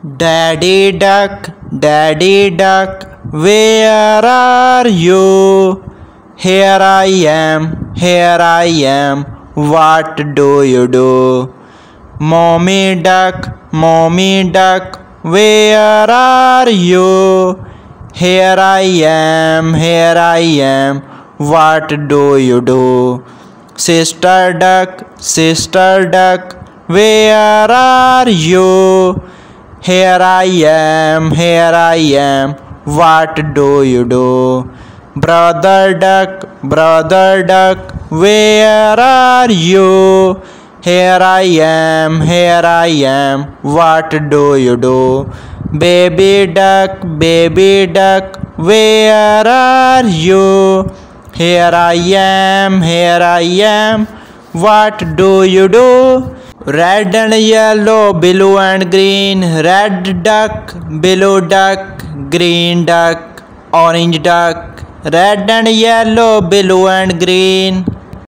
Daddy duck, where are you? Here I am, what do you do? Mommy duck, where are you? Here I am, what do you do? Sister duck, where are you? Here I am, what do you do? Brother duck, where are you? Here I am, what do you do? Baby duck, where are you? Here I am, what do you do? Red and yellow, blue and green, red duck, blue duck, green duck, orange duck, red and yellow, blue and green.